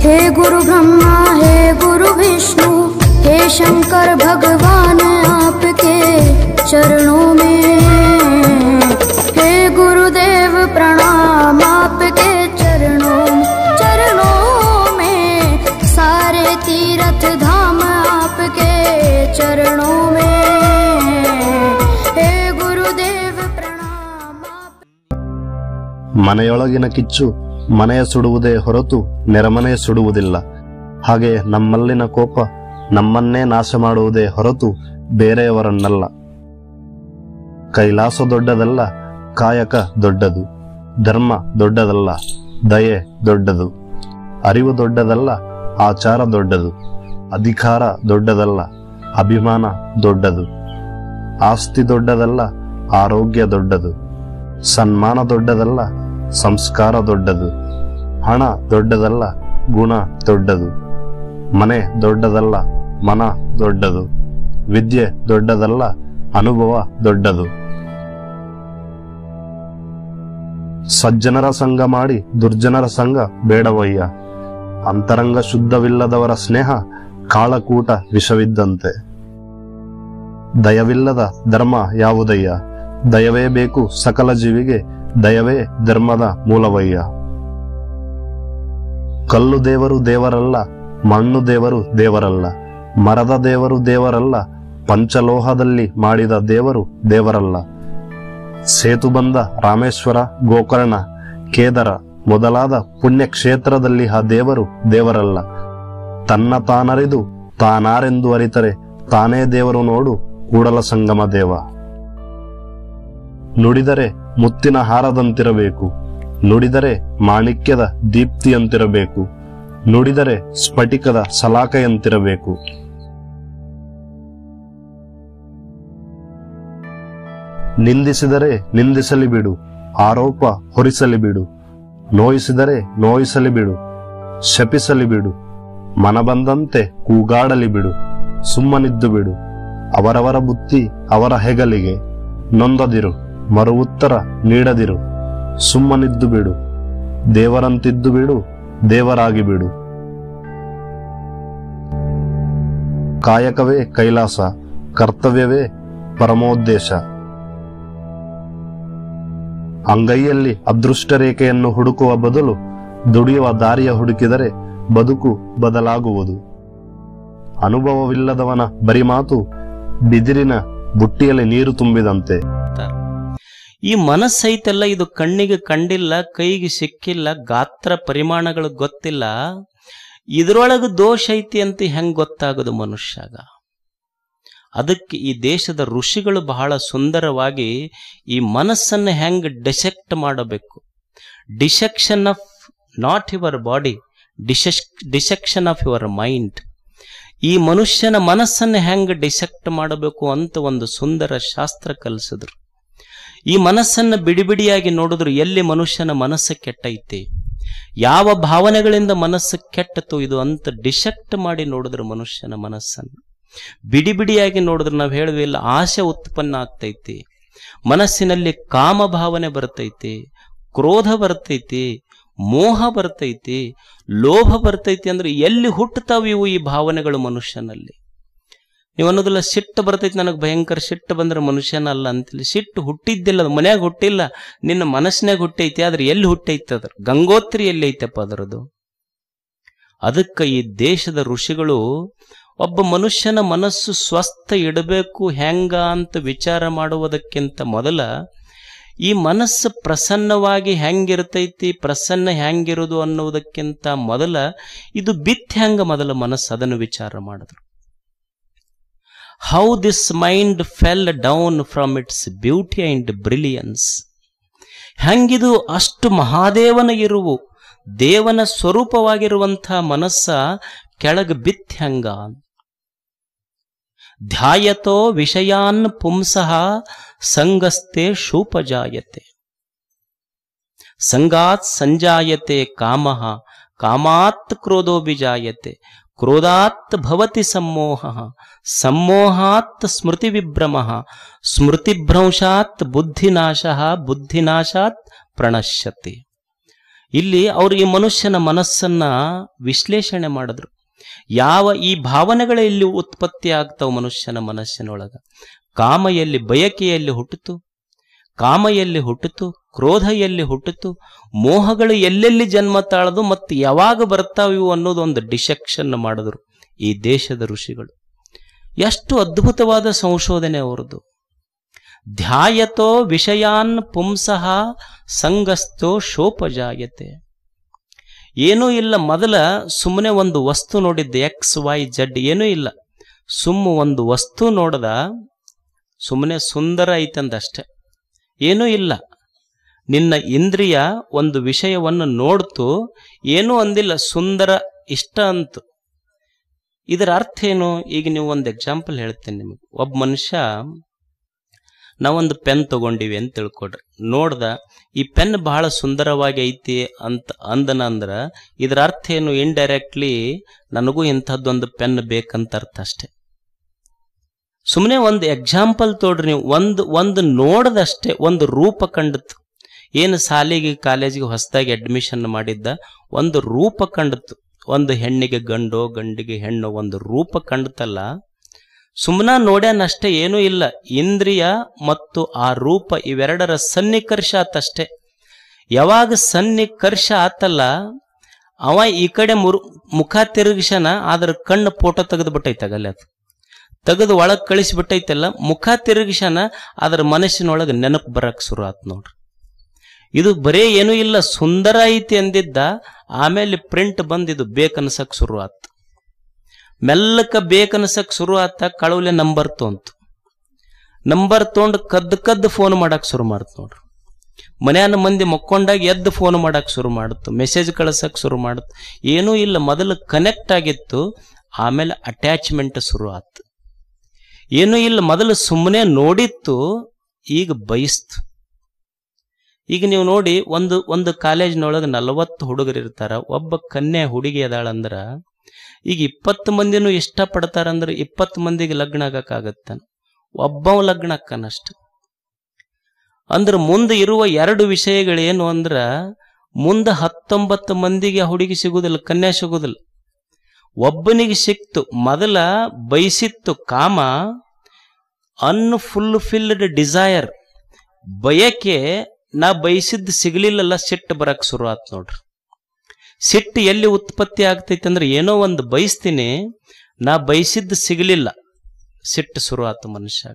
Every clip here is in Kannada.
हे गुरु ब्रह्मा हे गुरु विष्णु हे शंकर भगवान आपके चरणों में, हे गुरुदेव प्रणाम आपके चरणों में, सारे तीर्थ धाम आपके चरणों में, हे गुरुदेव प्रणाम। ಮನೆಯೊಳಗಿನ ಕಿಚ್ಚು ಮನೆಯ ಸುಡುವುದೇ ಹೊರತು ನೆರೆಮನೆ ಸುಡುವುದಿಲ್ಲ. ಹಾಗೆ ನಮ್ಮಲ್ಲಿನ ಕೋಪ ನಮ್ಮನ್ನೇ ನಾಶ ಮಾಡುವುದೇ ಹೊರತು ಬೇರೆಯವರನ್ನಲ್ಲ. ಕೈಲಾಸ ದೊಡ್ಡದಲ್ಲ, ಕಾಯಕ ದೊಡ್ಡದು. ಧರ್ಮ ದೊಡ್ಡದಲ್ಲ, ದಯೆ ದೊಡ್ಡದು. ಅರಿವು ದೊಡ್ಡದಲ್ಲ, ಆಚಾರ ದೊಡ್ಡದು. ಅಧಿಕಾರ ದೊಡ್ಡದಲ್ಲ, ಅಭಿಮಾನ ದೊಡ್ಡದು. ಆಸ್ತಿ ದೊಡ್ಡದಲ್ಲ, ಆರೋಗ್ಯ ದೊಡ್ಡದು. ಸನ್ಮಾನ ದೊಡ್ಡದಲ್ಲ, ಸಂಸ್ಕಾರ ದೊಡ್ಡದು. ಹಣ ದೊಡ್ಡದಲ್ಲ, ಗುಣ ದೊಡ್ಡದು. ಮನೆ ದೊಡ್ಡದಲ್ಲ, ಮನ ದೊಡ್ಡದು. ವಿದ್ಯೆ ದೊಡ್ಡದಲ್ಲ, ಅನುಭವ ದೊಡ್ಡದು. ಸಜ್ಜನರ ಸಂಘ ಮಾಡಿ ದುರ್ಜನರ ಸಂಘ ಬೇಡವಯ್ಯ. ಅಂತರಂಗ ಶುದ್ಧವಿಲ್ಲದವರ ಸ್ನೇಹ ಕಾಳಕೂಟ ವಿಷವಿದ್ದಂತೆ. ದಯವಿಲ್ಲದ ಧರ್ಮ ಯಾವುದಯ್ಯ? ದಯವೇ ಬೇಕು ಸಕಲ ಜೀವಿಗೆ, ದಯವೇ ಧರ್ಮದ ಮೂಲವಯ್ಯ. ಕಲ್ಲು ದೇವರು ದೇವರಲ್ಲ, ಮಣ್ಣು ದೇವರು ದೇವರಲ್ಲ. ಮರದ ದೇವರು ದೇವರಲ್ಲ, ಪಂಚಲೋಹದಲ್ಲಿ ಮಾಡಿದ ದೇವರು ದೇವರಲ್ಲ. ಸೇತುಬಂಧ, ರಾಮೇಶ್ವರ, ಗೋಕರ್ಣ, ಕೇದರ ಮೊದಲಾದ ಪುಣ್ಯ ಕ್ಷೇತ್ರದಲ್ಲಿ ಆ ದೇವರು ದೇವರಲ್ಲ. ತನ್ನ ತಾನರಿದು ತಾನಾರೆಂದು ಅರಿತರೆ ತಾನೇ ದೇವರು ನೋಡು ಕೂಡಲ ಸಂಗಮ ದೇವ. ನುಡಿದರೆ ಮುತ್ತಿನ ಹಾರದಂತಿರಬೇಕು, ನುಡಿದರೆ ಮಾಣಿಕ್ಯದ ದೀಪ್ತಿಯಂತಿರಬೇಕು, ನುಡಿದರೆ ಸ್ಫಟಿಕದ ಸಲಾಕೆಯಂತಿರಬೇಕು. ನಿಂದಿಸಿದರೆ ನಿಂದಿಸಲಿ ಬಿಡು, ಆರೋಪ ಹೊರಿಸಲಿ ಬಿಡು. ನೋಯಿಸಿದರೆ ನೋಯಿಸಲಿ ಬಿಡು, ಶಪಿಸಲಿ ಬಿಡು. ಮನ ಬಂದಂತೆ ಕೂಗಾಡಲಿ ಬಿಡು, ಸುಮ್ಮನಿದ್ದು ಬಿಡು. ಅವರವರ ಬುತ್ತಿ ಅವರ ಹೆಗಲಿಗೆ, ನೊಂದದಿರು, ಮರು ಉತ್ತರ ನೀಡದಿರು. ಸುಮ್ಮನಿದ್ದು ಬಿಡು, ದೇವರಂತಿದ್ದು ಬಿಡು, ದೇವರಾಗಿ ಬಿಡು. ಕಾಯಕವೇ ಕೈಲಾಸ, ಕರ್ತವ್ಯವೇ ಪರಮೋದ್ದೇಶ. ಅಂಗೈಯಲ್ಲಿ ಅದೃಷ್ಟ ರೇಖೆಯನ್ನು ಹುಡುಕುವ ಬದಲು ದುಡಿಯುವ ದಾರಿಯ ಹುಡುಕಿದರೆ ಬದುಕು ಬದಲಾಗುವುದು. ಅನುಭವವಿಲ್ಲದವನ ಬರಿ ಮಾತು ಬಿದಿರಿನ ಬುಟ್ಟಿಯಲ್ಲಿ ನೀರು ತುಂಬಿದಂತೆ. ಈ ಮನಸ್ಸೈತಲ್ಲ, ಇದು ಕಣ್ಣಿಗೆ ಕಂಡಿಲ್ಲ, ಕೈಗೆ ಸಿಕ್ಕಿಲ್ಲ, ಗಾತ್ರ ಪರಿಮಾಣಗಳು ಗೊತ್ತಿಲ್ಲ. ಇದ್ರೊಳಗೆ ದೋಷ ಐತಿ ಅಂತ ಹೆಂಗ್ ಗೊತ್ತಾಗೋದು ಮನುಷ್ಯಾಗ? ಅದಕ್ಕೆ ಈ ದೇಶದ ಋಷಿಗಳು ಬಹಳ ಸುಂದರವಾಗಿ ಈ ಮನಸ್ಸನ್ನು ಹೆಂಗ್ ಡಿಸೆಕ್ಟ್ ಮಾಡಬೇಕು. Dissection of not your body, dissection of your mind. ಈ ಮನುಷ್ಯನ ಮನಸ್ಸನ್ನು ಹೆಂಗ್ ಡಿಸೆಕ್ಟ್ ಮಾಡಬೇಕು ಅಂತ ಒಂದು ಸುಂದರ ಶಾಸ್ತ್ರ ಕಲಿಸಿದ್ರು. ಈ ಮನಸ್ಸನ್ನು ಬಿಡಿಬಿಡಿಯಾಗಿ ನೋಡಿದ್ರು ಎಲ್ಲಿ ಮನುಷ್ಯನ ಮನಸ್ಸು ಕೆಟ್ಟೈತಿ, ಯಾವ ಭಾವನೆಗಳಿಂದ ಮನಸ್ಸು ಕೆಟ್ಟತು ಇದು ಅಂತ ಡಿಸೆಕ್ಟ್ ಮಾಡಿ ನೋಡಿದ್ರು ಮನುಷ್ಯನ ಮನಸ್ಸನ್ನು. ಬಿಡಿಬಿಡಿಯಾಗಿ ನೋಡಿದ್ರೆ ನಾವು ಹೇಳುವಿಲ್ಲ, ಆಸೆ ಉತ್ಪನ್ನ ಆಗ್ತೈತಿ, ಮನಸ್ಸಿನಲ್ಲಿ ಕಾಮ ಭಾವನೆ ಬರ್ತೈತಿ, ಕ್ರೋಧ ಬರ್ತೈತಿ, ಮೋಹ ಬರ್ತೈತಿ, ಲೋಭ ಬರ್ತೈತಿ. ಅಂದ್ರೆ ಎಲ್ಲಿ ಹುಟ್ಟುತ್ತಾವ ಇವು ಈ ಭಾವನೆಗಳು ಮನುಷ್ಯನಲ್ಲಿ? ನೀವು ಅನ್ನೋದಿಲ್ಲ ಸಿಟ್ಟು ಬರ್ತೈತಿ, ನನಗೆ ಭಯಂಕರ ಸಿಟ್ಟು ಬಂದ್ರೆ ಮನುಷ್ಯನ ಅಲ್ಲ ಅಂತೇಳಿ. ಸಿಟ್ಟು ಹುಟ್ಟಿದ್ದಿಲ್ಲ, ಅದು ಮನ್ಯಾಗ ಹುಟ್ಟಿಲ್ಲ, ನಿನ್ನ ಮನಸ್ಸಿನಾಗ ಹುಟ್ಟೈತಿ. ಆದ್ರೆ ಎಲ್ಲಿ ಹುಟ್ಟೈತಿ? ಅದ್ರ ಗಂಗೋತ್ರಿ ಎಲ್ಲಿ ಐತಪ್ಪ ಅದರದು? ಅದಕ್ಕೆ ಈ ದೇಶದ ಋಷಿಗಳು ಒಬ್ಬ ಮನುಷ್ಯನ ಮನಸ್ಸು ಸ್ವಸ್ಥ ಇಡಬೇಕು ಹೆಂಗ ಅಂತ ವಿಚಾರ ಮಾಡುವುದಕ್ಕಿಂತ ಮೊದಲ ಈ ಮನಸ್ಸು ಪ್ರಸನ್ನವಾಗಿ ಹೆಂಗಿರ್ತೈತಿ, ಪ್ರಸನ್ನ ಹೆಂಗಿರುವುದು ಅನ್ನುವುದಕ್ಕಿಂತ ಮೊದಲ ಇದು ಬಿತ್ ಹೆಂಗ ಮೊದಲ ಮನಸ್ಸು ಅದನ್ನು ವಿಚಾರ ಮಾಡಿದ್ರು. How this mind fell down from its beauty and brilliance. ಹೆಂಗಿದು ಅಷ್ಟು ಮಹಾದೇವನ ಇರುವು, ದೇವನ ಸ್ವರೂಪವಾಗಿರುವಂತಹ ಮನಸ್ಸ ಕೆಳಗೆ ಬಿತ್ ಹೆಂಗ? ಧ್ಯಾಯತೋ ವಿಷಯಾನ್ ಪುಂಸಃ ಸಂಗಸ್ತೆ ಶೂಪಜಾಯತೆ. ಸಂಗಾತ್ ಸಂಜಾಯತೆ ಕಾಮಃ, ಕಾಮಾತ್ ಕ್ರೋಧೋಭಿಜಾಯತೆ, ಕ್ರೋಧಾತ್ ಭವತಿ ಸಮ್ಮೋಹಃ, ಸಮ್ಮೋಹಾತ್ ಸ್ಮೃತಿ ವಿಭ್ರಮಃ, ಸ್ಮೃತಿಭ್ರಂಶಾತ್ ಬುದ್ಧಿನಾಶಃ, ಬುದ್ಧಿನಾಶಾತ್ ಪ್ರಣಶ್ಯತೆ. ಇಲ್ಲಿ ಅವರು ಈ ಮನುಷ್ಯನ ಮನಸ್ಸನ್ನ ವಿಶ್ಲೇಷಣೆ ಮಾಡಿದ್ರು. ಯಾವ ಈ ಭಾವನೆಗಳ ಇಲ್ಲಿ ಉತ್ಪತ್ತಿ ಆಗ್ತಾವ ಮನುಷ್ಯನ ಮನಸ್ಸಿನೊಳಗ? ಕಾಮ ಎಲ್ಲಿ, ಬಯಕೆಯಲ್ಲಿ ಹುಟ್ಟಿತು, ಕಾಮ ಎಲ್ಲಿ ಹುಟ್ಟಿತು, ಕ್ರೋಧ ಎಲ್ಲಿ ಹುಟ್ಟಿತು, ಮೋಹಗಳು ಎಲ್ಲೆಲ್ಲಿ ಜನ್ಮ ತಾಳದು ಮತ್ತು ಯಾವಾಗ ಬರ್ತಾವಿವು ಅನ್ನೋದೊಂದು ಡಿಸೆಕ್ಷನ್ ಮಾಡಿದ್ರು ಈ ದೇಶದ ಋಷಿಗಳು. ಎಷ್ಟು ಅದ್ಭುತವಾದ ಸಂಶೋಧನೆ ಅವರದು. ಧ್ಯಾಯತೋ ವಿಷಯಾನ್ ಪುಂಸಃ ಸಂಗಸ್ಥೋ ಶೋಪಜಾಯತೆ. ಏನೂ ಇಲ್ಲ, ಮೊದಲ ಸುಮ್ಮನೆ ಒಂದು ವಸ್ತು ನೋಡಿದ್ದೆ, XYZ, ಏನೂ ಇಲ್ಲ, ಒಂದು ವಸ್ತು ನೋಡ್ದ, ಸುಮ್ಮನೆ ಸುಂದರ ಐತಂದಷ್ಟೆ, ಏನೂ ಇಲ್ಲ. ನಿನ್ನ ಇಂದ್ರಿಯ ಒಂದು ವಿಷಯವನ್ನು ನೋಡ್ತು, ಏನೂ ಅಂದಿಲ್ಲ, ಸುಂದರ ಇಷ್ಟ ಅಂತು. ಇದರ ಅರ್ಥ ಏನು? ಈಗ ನೀವು ಒಂದು ಎಕ್ಸಾಂಪಲ್ ಹೇಳ್ತೇನೆ ನಿಮಗೆ. ಒಬ್ಬ ಮನುಷ್ಯ, ನಾವೊಂದು ಪೆನ್ ತಗೊಂಡಿವಿ ಅಂತ ತಿಳ್ಕೊಡ್ರಿ, ನೋಡ್ದ ಈ ಪೆನ್ ಬಹಳ ಸುಂದರವಾಗಿ ಐತಿ ಅಂತ ಅಂದನ ಅಂದ್ರ ಇದರ ಅರ್ಥ ಏನು? ಇಂಡೈರೆಕ್ಟ್ಲಿ ನನಗೂ ಇಂಥದ್ದೊಂದು ಪೆನ್ ಬೇಕಂತ ಅರ್ಥ ಅಷ್ಟೆ. ಸುಮ್ಮನೆ ಒಂದು ಎಕ್ಸಾಂಪಲ್ ತೋಡ್ರಿ ನೀವು, ಒಂದು ನೋಡದಷ್ಟೇ, ಒಂದು ರೂಪ ಕಂಡಿತು. ಏನು ಶಾಲೆಗೆ ಕಾಲೇಜಿಗೆ ಹೊಸದಾಗಿ ಅಡ್ಮಿಷನ್ ಮಾಡಿದ್ದ, ಒಂದು ರೂಪ ಕಂಡಿತು. ಒಂದು ಹೆಣ್ಣಿಗೆ ಗಂಡೋ, ಗಂಡಿಗೆ ಹೆಣ್ಣು, ಒಂದು ರೂಪ ಕಂಡತಲ್ಲ, ಸುಮ್ಮನ ನೋಡ್ಯಾನಷ್ಟೇ, ಏನೂ ಇಲ್ಲ. ಇಂದ್ರಿಯ ಮತ್ತು ಆ ರೂಪ ಇವೆರಡರ ಸನ್ನಿಕರ್ಷ ಆತಷ್ಟೇ. ಯಾವಾಗ ಸನ್ನಿಕರ್ಷ ಆತಲ್ಲ, ಅವ ಈ ಕಡೆ ಮುಖ ತಿರುಗಿಸನ, ಆದ್ರ ಕಣ್ಣು ಫೋಟೋ ತೆಗೆದುಬಿಟ್ಟೈತಗಲ್ಲ, ಅದು ತೆಗೆದು ಒಳಗೆ ಕಳಿಸಿಬಿಟ್ಟೈತಲ್ಲ, ಮುಖ ತಿರುಗಿಸನ, ಅದ್ರ ಮನಸ್ಸಿನೊಳಗೆ ನೆನಪು ಬರಕ್ ಶುರು ಆತ್ ನೋಡ್ರಿ. ಇದು ಬರೇ ಏನೂ ಇಲ್ಲ, ಸುಂದರ ಐತಿ ಅಂದಿದ್ದ, ಆಮೇಲೆ ಪ್ರಿಂಟ್ ಬಂದಿದ್ದು ಬೇಕನ್ಸಕ್ ಶುರು ಆತ್. ಮೆಲ್ಲಕ ಬೇಕನ್ಸಕ್ ಶುರು ಆತ, ಕಳುವಲೆ ನಂಬರ್ ತೊಂತು. ನಂಬರ್ ತೊಗೊಂಡು ಕದ್ದು ಫೋನ್ ಮಾಡಕ್ ಶುರು ಮಾಡ್ತು ನೋಡ್ರಿ. ಮನ್ಯಾನ ಮಂದಿ ಮಕ್ಕೊಂಡಾಗ ಎದ್ದು ಫೋನ್ ಮಾಡಕ್ ಶುರು ಮಾಡುತ್ತು, ಮೆಸೇಜ್ ಕಳ್ಸಕ್ ಶುರು ಮಾಡುತ್ತು. ಏನೂ ಇಲ್ಲ, ಮೊದಲು ಕನೆಕ್ಟ್ ಆಗಿತ್ತು, ಆಮೇಲೆ ಅಟ್ಯಾಚ್ಮೆಂಟ್ ಶುರು ಆತು. ಏನೂ ಇಲ್ಲ, ಮೊದಲು ಸುಮ್ಮನೆ ನೋಡಿತ್ತು, ಈಗ ಬಯಸ್ತು. ಈಗ ನೀವು ನೋಡಿ, ಒಂದು ಕಾಲೇಜಿನೊಳಗೆ 40 ಹುಡುಗರು ಇರ್ತಾರ, ಒಬ್ಬ ಕನ್ಯೆ ಹುಡುಗಿ ಅದಾಳಂದ್ರ ಈಗ 20 ಮಂದಿನೂ ಇಷ್ಟಪಡ್ತಾರಂದ್ರೆ 20 ಮಂದಿಗೆ ಲಗ್ನ ಆಗಕ್ಕಾಗತ್ತ? ಒಬ್ಬ ಲಗ್ನ ಅಕ್ಕನಷ್ಟ. ಅಂದ್ರೆ ಮುಂದೆ ಇರುವ 2 ವಿಷಯಗಳೇನು ಅಂದ್ರ, ಮುಂದೆ 19 ಮಂದಿಗೆ ಆ ಹುಡುಗಿ ಸಿಗುದಿಲ್ಲ, ಕನ್ಯಾ ಸಿಗುದಿಲ್ಲ, ಒಬ್ಬನಿಗೆ ಸಿಕ್ತು. ಮೊದಲ ಬಯಸಿತ್ತು ಕಾಮ, ಅನ್ಫುಲ್ಫಿಲ್ಡ್ ಡಿಸೈರ್, ಬಯಕೆ, ನಾ ಬಯಸಿದ್ದು ಸಿಗ್ಲಿಲ್ಲಲ್ಲ, ಸಿಟ್ಟು ಬರಕ್ ಶುರು ಆತ್ ನೋಡ್ರಿ. ಸಿಟ್ಟು ಎಲ್ಲಿ ಉತ್ಪತ್ತಿ ಆಗ್ತೈತಿ ಅಂದ್ರೆ, ಏನೋ ಒಂದು ಬಯಸ್ತೀನಿ, ನಾ ಬಯಸಿದ್ದು ಸಿಗ್ಲಿಲ್ಲ, ಸಿಟ್ಟು ಶುರು ಆತು ಮನುಷ್ಯ.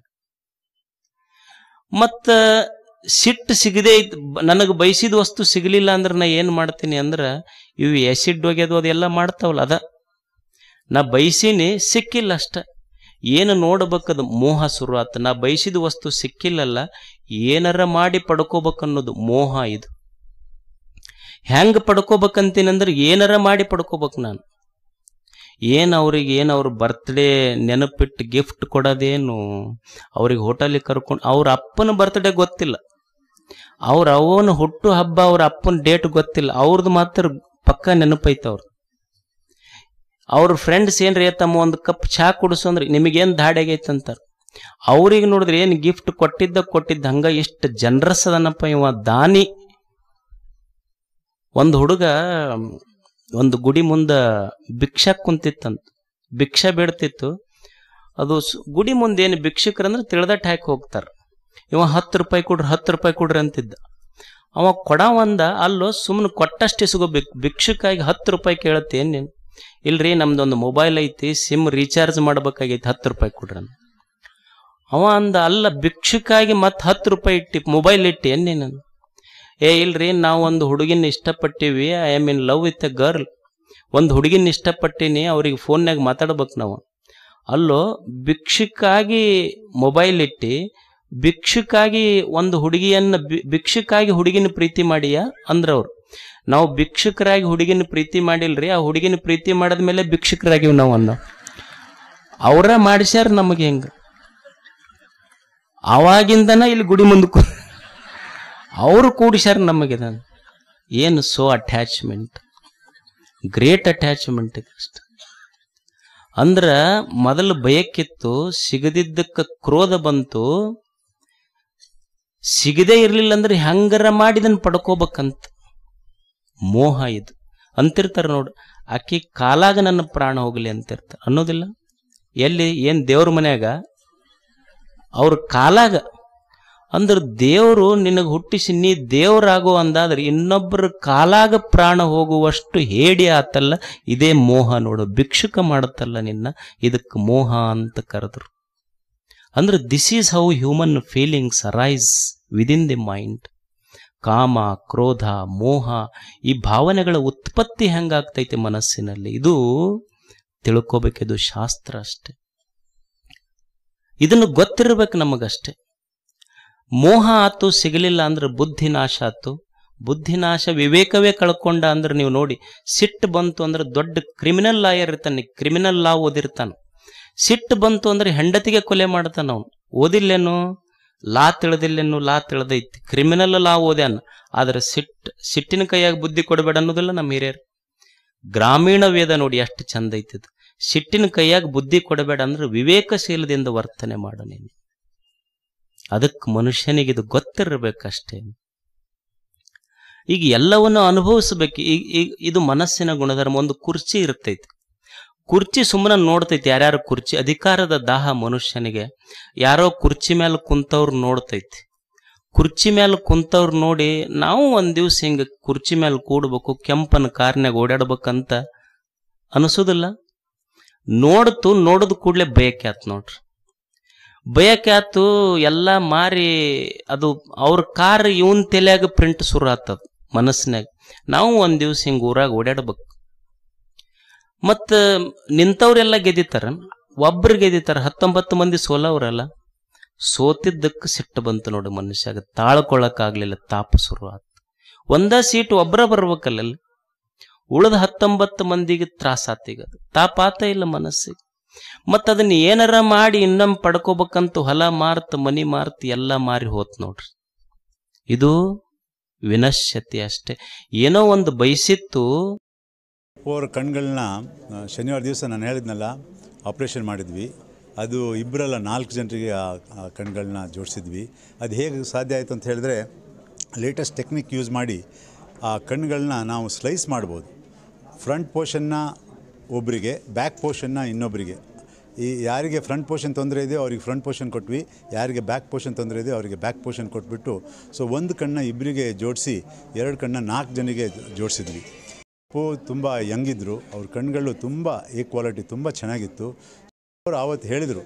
ಮತ್ತ ಸಿಟ್ಟು ಸಿಗದೆ, ನನಗೆ ಬಯಸಿದ ವಸ್ತು ಸಿಗ್ಲಿಲ್ಲ ಅಂದ್ರೆ ನಾ ಏನ್ ಮಾಡ್ತೀನಿ ಅಂದ್ರ, ಇವು ಆಸಿಡ್ ಒಗೆದು ಅದೆಲ್ಲ ಮಾಡ್ತಾವಲ್ಲ, ಅದ ನಾ ಬಯಸಿನಿ, ಸಿಕ್ಕಿಲ್ಲ ಅಷ್ಟ. ಏನು ನೋಡ್ಬೇಕದು ಮೋಹ ಶುರು ಆತ. ನಾ ಬಯಸಿದ ವಸ್ತು ಸಿಕ್ಕಿಲ್ಲಲ್ಲ, ಏನಾರ ಮಾಡಿ ಪಡ್ಕೋಬೇಕನ್ನೋದು ಮೋಹ. ಇದು ಹೆಂಗ ಪಡ್ಕೋಬೇಕಂತೀನಂದ್ರೆ, ಏನಾರ ಮಾಡಿ ಪಡ್ಕೋಬೇಕು ನಾನು. ಅವ್ರ ಬರ್ತ್ಡೇ ನೆನಪಿಟ್ಟು ಗಿಫ್ಟ್ ಕೊಡೋದೇನು, ಅವ್ರಿಗೆ ಹೋಟೆಲಿಗೆ ಕರ್ಕೊಂಡು, ಅವ್ರ ಅಪ್ಪನ ಬರ್ತ್ಡೇ ಗೊತ್ತಿಲ್ಲ, ಅವ್ರ ಅವನ ಹುಟ್ಟು ಹಬ್ಬ, ಅವ್ರ ಅಪ್ಪನ ಡೇಟ್ ಗೊತ್ತಿಲ್ಲ, ಅವ್ರದ್ದು ಮಾತ್ರ ಪಕ್ಕ ನೆನಪೈತವ್ರು. ಅವ್ರ ಫ್ರೆಂಡ್ಸ್ ಏನ್ರಿ ತಮ್ಮ ಒಂದು ಕಪ್ ಚಹಾ ಕುಡಿಸು ಅಂದ್ರೆ, ನಿಮಗೇನು ದಾಡಿಯಾಗೈತಂತಾರ. ಅವ್ರಿಗೆ ನೋಡಿದ್ರೆ ಏನು ಗಿಫ್ಟ್ ಕೊಟ್ಟಿದ್ದ ಹಂಗ ಎಷ್ಟು ಜನರಸ್ ಅದನಪ್ಪ ಇವ, ದಾನಿ. ಒಂದು ಹುಡುಗ ಒಂದು ಗುಡಿ ಮುಂದ ಭಿಕ್ಷಕ್ ಕುಂತಿತ್ತಂತ, ಭಿಕ್ಷೆ ಬೇಡ್ತಿತ್ತು. ಅದು ಗುಡಿ ಮುಂದೆ ಏನು ಭಿಕ್ಷುಕರಂದ್ರೆ ತಿಳಿದಟ್ಟು ಹಾಕಿ ಹೋಗ್ತಾರ. ಇವ 10 ರೂಪಾಯಿ ಕೊಡ್ರಿ, 10 ರೂಪಾಯಿ ಕೊಡ್ರಿ ಅಂತಿದ್ದ. ಅವ ಕೊಡವಂದ, ಅಲ್ಲೋ ಸುಮ್ಮನೆ ಕೊಟ್ಟಷ್ಟು ಇಸ್ಕೋಬೇಕು, ಭಿಕ್ಷುಕಾಗಿ 10 ರೂಪಾಯಿ ಕೇಳತ್ತೇನು ನೀನು? ಇಲ್ರಿ, ನಮ್ದೊಂದು ಮೊಬೈಲ್ ಐತಿ, ಸಿಮ್ ರೀಚಾರ್ಜ್ ಮಾಡ್ಬೇಕಾಗೈತಿ, 10 ರೂಪಾಯಿ ಕೊಡ್ರಿ. ಅವ ಅಂದ, ಅಲ್ಲ ಭಿಕ್ಷುಕಾಗಿ ಮತ್ತೆ 10 ರೂಪಾಯಿ ಇಟ್ಟಿ ಮೊಬೈಲ್ ಇಟ್ಟಿ ಏನ್ ನೀನು? ಇಲ್ರಿ, ನಾವು ಒಂದು ಹುಡುಗಿನ ಇಷ್ಟಪಟ್ಟಿವಿ, I am in love with a girl. ಒಂದು ಹುಡುಗಿನ ಇಷ್ಟಪಟ್ಟಿನಿ, ಅವ್ರಿಗೆ ಫೋನ್ಯಾಗ ಮಾತಾಡ್ಬೇಕು ನಾವು. ಅಲ್ಲೋ ಭಿಕ್ಷುಕಾಗಿ ಮೊಬೈಲ್ ಇಟ್ಟಿ, ಭಿಕ್ಷುಕಾಗಿ ಒಂದು ಹುಡುಗಿಯನ್ನ, ಭಿಕ್ಷುಕಾಗಿ ಹುಡುಗಿನ ಪ್ರೀತಿ ಮಾಡಿಯಾ ಅಂದ್ರ ಅವ್ರು. ನಾವು ಭಿಕ್ಷುಕರಾಗಿ ಹುಡುಗಿನ ಪ್ರೀತಿ ಮಾಡಿಲ್ರಿ, ಆ ಹುಡುಗಿನ ಪ್ರೀತಿ ಮಾಡಿದ್ಮೇಲೆ ಭಿಕ್ಷುಕರಾಗಿವ್ ನಾವು ಅನ್ನೋ. ಅವರ ಮಾಡಿಸ್ಯಾರ ನಮಗೆ ಹೆಂಗ. ಅವಾಗಿಂದನ ಇಲ್ಲಿ ಗುಡಿ ಮುಂದಕ್ಕೂ ಅವರು ಕೂಡಿಸ್ಯಾರ ನಮಗೆ. ಏನು ಸೋ ಅಟ್ಯಾಚ್ಮೆಂಟ್, ಗ್ರೇಟ್ ಅಟ್ಯಾಚ್ಮೆಂಟ್ ಅಷ್ಟ. ಅಂದ್ರ ಮೊದಲು ಬಯಕ್ಕಿತ್ತು, ಸಿಗದಿದ್ದಕ್ಕ ಕ್ರೋಧ ಬಂತು. ಸಿಗದೇ ಇರ್ಲಿಲ್ಲ ಅಂದ್ರೆ ಹೆಂಗರ ಮಾಡಿದನ್ ಪಡ್ಕೋಬೇಕಂತ. ಮೋಹ ಇದು. ಅಂತಿರ್ತಾರೆ ನೋಡ್ರಿ, ಆಕಿ ಕಾಲಾಗ ನನ್ನ ಪ್ರಾಣ ಹೋಗಲಿ ಅಂತಿರ್ತಾರೆ, ಅನ್ನೋದಿಲ್ಲ. ಎಲ್ಲಿ ಏನ್ ದೇವ್ರ ಮನ್ಯಾಗ ಅವ್ರ ಕಾಲಾಗ. ಅಂದ್ರೆ ದೇವರು ನಿನಗೆ ಹುಟ್ಟಿಸಿ ನೀ ದೇವರಾಗೋ ಅಂದಾದ್ರೆ ಇನ್ನೊಬ್ಬರ ಕಾಲಾಗ ಪ್ರಾಣ ಹೋಗುವಷ್ಟು ಹೇಡಿ ಆತಲ್ಲ, ಇದೇ ಮೋಹ ನೋಡು. ಭಿಕ್ಷುಕ ಮಾಡುತ್ತಲ್ಲ ನಿನ್ನ, ಇದಕ್ಕೆ ಮೋಹ ಅಂತ ಕರೆದ್ರು. ಅಂದ್ರೆ this is how human feelings arise within the mind. ಕಾಮ, ಕ್ರೋಧ, ಮೋಹ, ಈ ಭಾವನೆಗಳ ಉತ್ಪತ್ತಿ ಹೆಂಗಾಗ್ತೈತೆ ಮನಸ್ಸಿನಲ್ಲಿ, ಇದು ತಿಳ್ಕೋಬೇಕಿದು ಶಾಸ್ತ್ರ ಅಷ್ಟೆ. ಇದನ್ನು ಗೊತ್ತಿರಬೇಕು ನಮಗಷ್ಟೆ. ಮೋಹ ಆತು ಸಿಗಲಿಲ್ಲ ಅಂದ್ರೆ ಬುದ್ಧಿನಾಶ ಆತು. ಬುದ್ಧಿನಾಶ ವಿವೇಕವೇ ಕಳ್ಕೊಂಡ ಅಂದ್ರೆ ನೀವು ನೋಡಿ, ಸಿಟ್ಟು ಬಂತು ಅಂದ್ರೆ ದೊಡ್ಡ ಕ್ರಿಮಿನಲ್ ಲಾಯರ್ ಇರ್ತಾನೆ, ಕ್ರಿಮಿನಲ್ ಲಾ ಓದಿರ್ತಾನೆ. ಸಿಟ್ಟು ಬಂತು ಅಂದ್ರೆ ಹೆಂಡತಿಗೆ ಕೊಲೆ ಮಾಡ್ತಾನ ಅವನು. ಓದಿಲ್ಲೇನು, ಲಾ ತಿಳಿದಿಲ್ಲೇನು, ಲಾ ತಿಳಿದೈತಿ, ಕ್ರಿಮಿನಲ್ ಲಾ ಓದ್ಯಾನ. ಆದ್ರೆ ಸಿಟ್ಟಿನ ಕೈಯಾಗ ಬುದ್ಧಿ ಕೊಡಬೇಡ ಅನ್ನೋದಿಲ್ಲ ನಮ್ಮ ಹಿರಿಯರು. ಗ್ರಾಮೀಣ ವೇದ ನೋಡಿ ಎಷ್ಟು ಚಂದ ಐತಿದ್. ಸಿಟ್ಟಿನ ಕೈಯಾಗ ಬುದ್ಧಿ ಕೊಡಬೇಡ ಅಂದ್ರೆ ವಿವೇಕಶೀಲದಿಂದ ವರ್ತನೆ ಮಾಡ ನೀನು. ಅದಕ್ಕೆ ಮನುಷ್ಯನಿಗೆ ಇದು ಗೊತ್ತಿರಬೇಕಷ್ಟೇ. ಈಗ ಎಲ್ಲವನ್ನು ಅನುಭವಿಸ್ಬೇಕು. ಇದು ಮನಸ್ಸಿನ ಗುಣಧರ್ಮ. ಒಂದು ಕುರ್ಚಿ ಇರ್ತೈತಿ, ಕುರ್ಚಿ ಸುಮ್ಮನೆ ನೋಡ್ತೈತಿ, ಯಾರ್ಯಾರು ಕುರ್ಚಿ, ಅಧಿಕಾರದ ದಾಹ ಮನುಷ್ಯನಿಗೆ. ಯಾರೋ ಕುರ್ಚಿ ಮೇಲೆ ಕುಂತವ್ರು ನೋಡ್ತೈತಿ. ಕುರ್ಚಿ ಮೇಲೆ ಕುಂತವ್ರು ನೋಡಿ ನಾವು ಒಂದ್ ದಿವ್ಸ ಹಿಂಗ ಕುರ್ಚಿ ಮೇಲೆ ಕೂಡ್ಬೇಕು, ಕೆಂಪನ ಕಾರ್ನ್ಯಾಗ ಓಡಾಡ್ಬೇಕಂತ ಅನಿಸೋದಿಲ್ಲ. ನೋಡದ್ ಕೂಡ್ಲೆ ಬಯಕ್ಯಾತ್ ನೋಡ್ರಿ. ಬಯಕ್ಯಾತು ಎಲ್ಲ ಮಾರಿ ಅದು ಅವ್ರ ಕಾರ್ ಇವನ್ ತಲೆಯಾಗ ಪ್ರಿಂಟ್ ಶುರು ಆತದ ಮನಸ್ಸಿನಾಗ. ನಾವು ಒಂದ್ ದಿವ್ಸ ಹಿಂಗ ಊರಾಗ ಓಡಾಡ್ಬೇಕು. ಮತ್ತ ನಿಂತವ್ರೆಲ್ಲ ಗೆದಿತಾರ, ಒಬ್ರು ಗೆದಿತಾರ, 19 ಮಂದಿ ಸೋಲವ್ರಲ್ಲ. ಸೋತಿದ್ದಕ್ಕೆ ಸಿಟ್ಟು ಬಂತು ನೋಡಿ ಮನುಷ್ಯಾಗ, ತಾಳ್ಕೊಳಕ್ಕಾಗ್ಲಿಲ್ಲ, ತಾಪ ಶುರು ಆತ. ಒಂದ ಸೀಟ್ ಒಬ್ರ ಬರ್ಬೇಕಲ್ಲ, ಉಳಿದ 19 ಮಂದಿಗೆ ತ್ರಾಸ ಆತೀಗ, ತಾಪ ಆತ ಇಲ್ಲ ಮನಸ್ಸಿಗೆ. ಮತ್ತದನ್ನ ಏನಾರ ಮಾಡಿ ಇನ್ನೊಮ್ಮೆ ಪಡ್ಕೋಬೇಕಂತ ಹೊಲ ಮಾರ್ತ್, ಮನಿ ಮಾರ್ತ್, ಎಲ್ಲ ಮಾರಿ ಹೋತ್ ನೋಡ್ರಿ. ಇದು ವಿನಶ್ಯತೆ ಅಷ್ಟೇ. ಏನೋ ಒಂದು ಬಯಸಿತ್ತು. ಅವ್ರ ಕಣ್ಗಳನ್ನ ಶನಿವಾರ ದಿವಸ ನಾನು ಹೇಳಿದ್ನಲ್ಲ ಆಪ್ರೇಷನ್ ಮಾಡಿದ್ವಿ. ಅದು ಇಬ್ಬರಲ್ಲ 4 ಜನರಿಗೆ ಆ ಕಣ್ಗಳನ್ನ ಜೋಡಿಸಿದ್ವಿ. ಅದು ಹೇಗೆ ಸಾಧ್ಯ ಆಯಿತು ಅಂತ ಹೇಳಿದ್ರೆ, ಲೇಟೆಸ್ಟ್ ಟೆಕ್ನಿಕ್ ಯೂಸ್ ಮಾಡಿ ಆ ಕಣ್ಗಳನ್ನ ನಾವು ಸ್ಲೈಸ್ ಮಾಡ್ಬೋದು. ಫ್ರಂಟ್ ಪೋರ್ಷನ್ನ ಒಬ್ಬರಿಗೆ, ಬ್ಯಾಕ್ ಪೋರ್ಷನ್ನ ಇನ್ನೊಬ್ಬರಿಗೆ. ಯಾರಿಗೆ ಫ್ರಂಟ್ ಪೋರ್ಷನ್ ತೊಂದರೆ ಇದೆಯೋ ಅವ್ರಿಗೆ ಫ್ರಂಟ್ ಪೋರ್ಷನ್ ಕೊಟ್ವಿ, ಯಾರಿಗೆ ಬ್ಯಾಕ್ ಪೋರ್ಷನ್ ತೊಂದರೆ ಇದೆಯೋ ಅವರಿಗೆ ಬ್ಯಾಕ್ ಪೋರ್ಷನ್ ಕೊಟ್ಬಿಟ್ಟು, ಸೊ ಒಂದು ಕಣ್ಣ ಇಬ್ಬರಿಗೆ ಜೋಡಿಸಿ 2 ಕಣ್ಣ 4 ಜನರಿಗೆ ಜೋಡಿಸಿದ್ವಿ. ತುಂಬ ಯಂಗಿದ್ರು, ಅವ್ರ ಕಣ್ಗಳು ತುಂಬ ಕ್ವಾಲಿಟಿ ತುಂಬ ಚೆನ್ನಾಗಿತ್ತು. ಅವರು ಆವತ್ತು ಹೇಳಿದರು,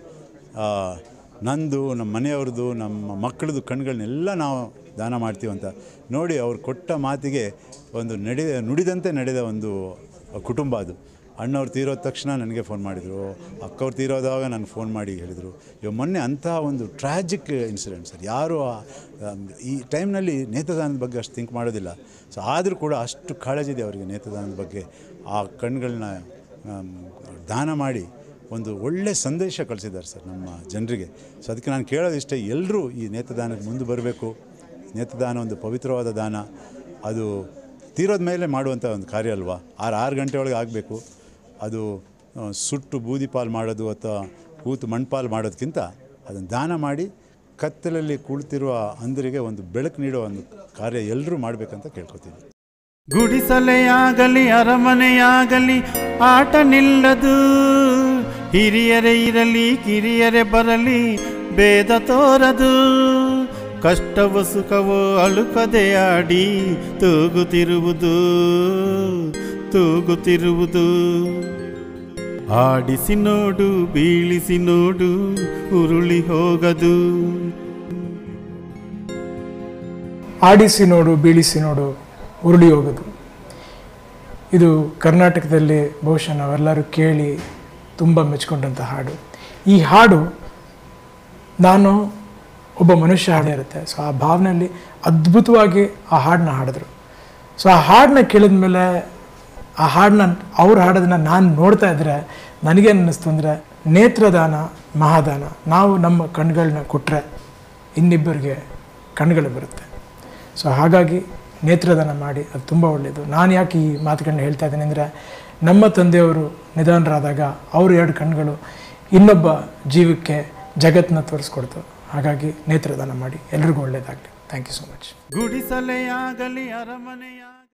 ನಂದು, ನಮ್ಮ ಮನೆಯವ್ರದ್ದು, ನಮ್ಮ ಮಕ್ಕಳದು ಕಣ್ಗಳನ್ನೆಲ್ಲ ನಾವು ದಾನ ಮಾಡ್ತೀವಂತ. ನೋಡಿ, ಅವ್ರು ಕೊಟ್ಟ ಮಾತಿಗೆ ಒಂದು ನುಡಿದಂತೆ ನಡೆದ ಒಂದು ಕುಟುಂಬ ಅದು. ಅಣ್ಣವ್ರು ತೀರೋದ ತಕ್ಷಣ ನನಗೆ ಫೋನ್ ಮಾಡಿದರು, ಅಕ್ಕವ್ರು ತೀರೋದಾಗ ನನಗೆ ಫೋನ್ ಮಾಡಿ ಹೇಳಿದರು. ಇವಾಗ ಮೊನ್ನೆ ಅಂತಹ ಒಂದು ಟ್ರ್ಯಾಜಿಕ್ ಇನ್ಸಿಡೆಂಟ್ ಸರ್. ಯಾರು ಈ ಟೈಮ್ನಲ್ಲಿ ನೇತ್ರದಾನದ ಬಗ್ಗೆ ಅಷ್ಟು ಥಿಂಕ್ ಮಾಡೋದಿಲ್ಲ. ಸೊ ಆದರೂ ಕೂಡ ಅಷ್ಟು ಕಾಳಜಿ ಇದೆ ಅವರಿಗೆ ನೇತ್ರದಾನದ ಬಗ್ಗೆ. ಆ ಕಣ್ಗಳನ್ನ ದಾನ ಮಾಡಿ ಒಂದು ಒಳ್ಳೆಯ ಸಂದೇಶ ಕಳಿಸಿದ್ದಾರೆ ಸರ್ ನಮ್ಮ ಜನರಿಗೆ. ಸೊ ಅದಕ್ಕೆ ನಾನು ಕೇಳೋದಿಷ್ಟೇ, ಎಲ್ಲರೂ ಈ ನೇತ್ರದಾನಕ್ಕೆ ಮುಂದೆ ಬರಬೇಕು. ನೇತ್ರದಾನ ಒಂದು ಪವಿತ್ರವಾದ ದಾನ. ಅದು ತೀರೋದ ಮೇಲೆ ಮಾಡುವಂಥ ಒಂದು ಕಾರ್ಯ ಅಲ್ವಾ. 6 ಗಂಟೆ ಒಳಗೆ ಆಗಬೇಕು. ಅದು ಸುಟ್ಟು ಬೂದಿ ಪಾಲು ಮಾಡೋದು ಅಥವಾ ಕೂತು ಮಣ್ಪಾಲು ಮಾಡೋದಕ್ಕಿಂತ ಅದನ್ನು ದಾನ ಮಾಡಿ ಕತ್ತಲಲ್ಲಿ ಕುಳಿತಿರುವ ಅಂಧರಿಗೆ ಒಂದು ಬೆಳಕು ನೀಡೋ ಒಂದು ಕಾರ್ಯ ಎಲ್ಲರೂ ಮಾಡಬೇಕಂತ ಕೇಳ್ಕೊತೀನಿ. ಗುಡಿಸಲೆಯಾಗಲಿ ಅರಮನೆಯಾಗಲಿ ಆಟ ನಿಲ್ಲದು, ಹಿರಿಯರೇ ಇರಲಿ ಕಿರಿಯರೇ ಬರಲಿ ಭೇದ ತೋರದು. ಕಷ್ಟವೋ ಸುಖವೋ ಅಳುಕದೆ ಆಡಿ ತೂಗುತ್ತಿರುವುದು ತೂಗುತ್ತಿರುವುದು. ಆಡಿಸಿ ನೋಡು, ಬೀಳಿಸಿ ನೋಡು, ಉರುಳಿ ಹೋಗದು. ಆಡಿಸಿ ನೋಡು, ಬೀಳಿಸಿ ನೋಡು, ಉರುಳಿ ಹೋಗೋದು. ಇದು ಕರ್ನಾಟಕದಲ್ಲಿ ಬಹುಶಃ ನಾವೆಲ್ಲರೂ ಕೇಳಿ ತುಂಬ ಮೆಚ್ಕೊಂಡಂಥ ಹಾಡು. ಈ ಹಾಡು ನಾನು ಒಬ್ಬ ಮನುಷ್ಯ ಹಾಡಿರುತ್ತೆ. ಸೊ ಆ ಭಾವನೆಯಲ್ಲಿ ಅದ್ಭುತವಾಗಿ ಆ ಹಾಡನ್ನ ಹಾಡಿದ್ರು. ಸೊ ಆ ಹಾಡನ್ನ ಕೇಳಿದ ಮೇಲೆ, ಆ ಹಾಡನ್ನ ಅವ್ರು ಹಾಡೋದನ್ನ ನಾನು ನೋಡ್ತಾ ಇದ್ದರೆ ನನಗೇನು ಅನ್ನಿಸ್ತು ಅಂದರೆ, ನೇತ್ರದಾನ ಮಹಾದಾನ. ನಾವು ನಮ್ಮ ಕಣ್ಗಳನ್ನ ಕೊಟ್ಟರೆ ಇನ್ನಿಬ್ಬರಿಗೆ ಕಣ್ಗಳು ಬರುತ್ತೆ. ಸೊ ಹಾಗಾಗಿ ನೇತ್ರದಾನ ಮಾಡಿ, ಅದು ತುಂಬ ಒಳ್ಳೆಯದು. ನಾನು ಯಾಕೆ ಈ ಮಾತುಗಳನ್ನ ಹೇಳ್ತಾ ಇದ್ದೀನಿ ಅಂದರೆ, ನಮ್ಮ ತಂದೆಯವರು ನಿಧನರಾದಾಗ ಅವ್ರ 2 ಕಣ್ಗಳು ಇನ್ನೊಬ್ಬ ಜೀವಕ್ಕೆ ಜಗತ್ತನ್ನ ತೋರಿಸ್ಕೊಡ್ತು. ಹಾಗಾಗಿ ನೇತ್ರದಾನ ಮಾಡಿ, ಎಲ್ರಿಗೂ ಒಳ್ಳೆಯದಾಗಲಿ. Thank you so much. ಗುಡಿಸಲೆಯಾಗಲಿ ಅರಮನೆಯ